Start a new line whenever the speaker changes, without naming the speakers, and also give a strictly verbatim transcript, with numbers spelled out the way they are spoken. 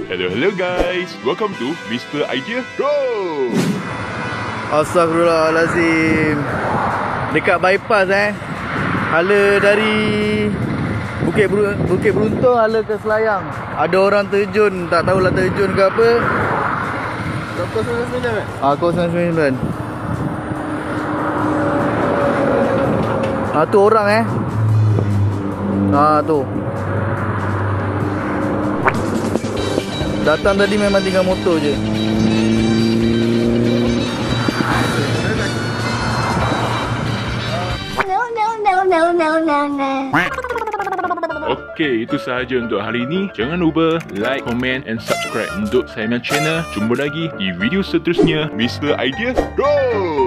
Hello hello guys, welcome to Mister Idea Go.
Astagfirullahalazim. Dekat bypass eh. Hala dari Bukit Ber Bukit Beruntung hala ke Selayang. Ada orang terjun, tak tahulah terjun ke apa.
kosong sembilan sembilan eh?
Ah, kosong sembilan sembilan. Ah, tu orang eh. Ah, tu. Datang tadi memang tinggal motor je.
No, no, no, no, no, no, no.
Okey, itu sahaja untuk hari ini. Jangan lupa like, comment and subscribe untuk saya punya channel. Jumpa lagi di video seterusnya Mister Idea Go.